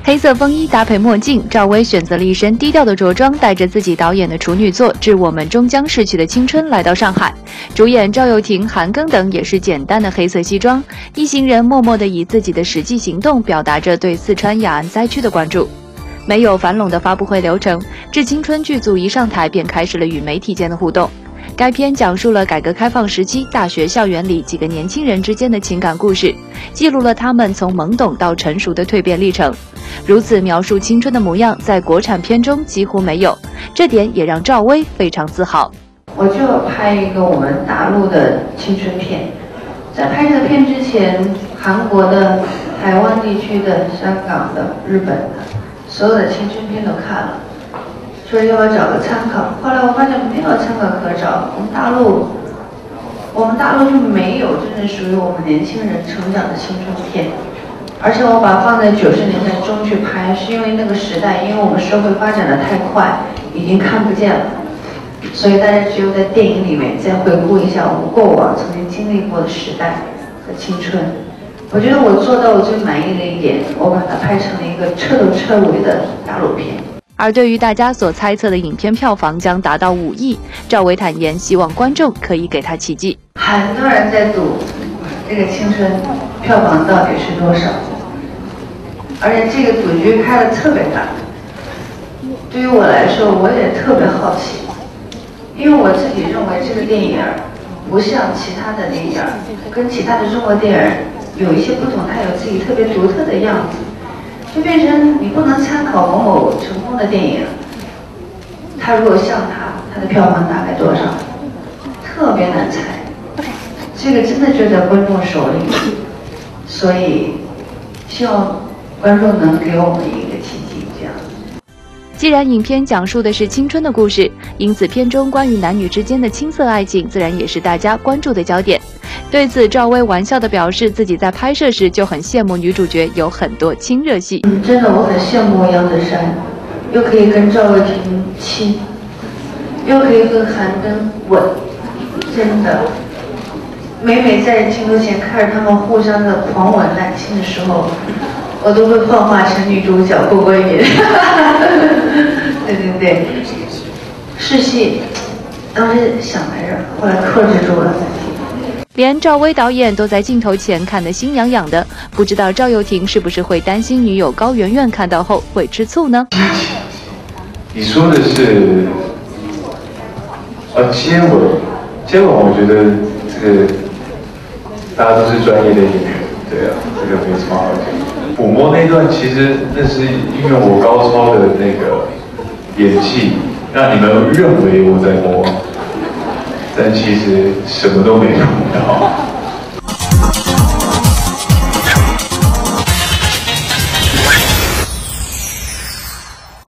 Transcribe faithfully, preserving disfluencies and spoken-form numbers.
黑色风衣搭配墨镜，赵薇选择了一身低调的着装，带着自己导演的处女作《致我们终将逝去的青春》来到上海。主演赵又廷、韩庚等也是简单的黑色西装，一行人默默地以自己的实际行动表达着对四川雅安灾区的关注。没有繁冗的发布会流程，《致青春》剧组一上台便开始了与媒体间的互动。该片讲述了改革开放时期大学校园里几个年轻人之间的情感故事，记录了他们从懵懂到成熟的蜕变历程。如此描述青春的模样，在国产片中几乎没有，这点也让赵薇非常自豪。 我就要拍一个我们大陆的青春片，在拍这个片之前，韩国的、台湾地区的、香港的、日本的，所有的青春片都看了。说要不要找个参考，后来我发现没有参考可找。我们大陆，我们大陆就没有真正属于我们年轻人成长的青春片。而且我把它放在九十年代中去拍，是因为那个时代，因为我们社会发展的太快，已经看不见了，所以大家只有在电影里面再回顾一下我们过往曾经经历过的时代和青春。我觉得我做到我最满意的一点，我把它拍成了一个彻头彻尾的大陆片。 而对于大家所猜测的影片票房将达到五亿，赵薇坦言希望观众可以给她奇迹。 很多人在赌这个青春票房到底是多少，而且这个赌局开得特别大。对于我来说，我也特别好奇，因为我自己认为这个电影不像其他的电影，跟其他的中国电影有一些不同，它有自己特别独特的样子。就变成你不能参考某某成功的电影，它如果像它，它的票房大概多少，特别难猜。这个真的就在观众手里，所以希望观众能给我们一个奇迹。这样。 既然影片讲述的是青春的故事，因此片中关于男女之间的青涩爱情，自然也是大家关注的焦点。对此，赵薇玩笑地表示，自己在拍摄时就很羡慕女主角有很多亲热戏。 嗯，真的，我很羡慕杨德山，又可以跟赵又廷亲，又可以跟韩庚吻，真的。每每在镜头前看着他们互相的狂吻滥亲的时候，我都会幻化成女主角郭桂云。对对对，试戏，当时想来着，后来克制住了。 连赵薇导演都在镜头前看得心痒痒的，不知道赵又廷是不是会担心女友高圆圆看到后会吃醋呢？ 你说的是，啊，接吻，接吻，我觉得这个大家都是专业的演员，对啊，这个没什么好讲。抚摸那段其实那是因为我高超的那个演技，让你们认为我在摸。但其实什么都没碰到。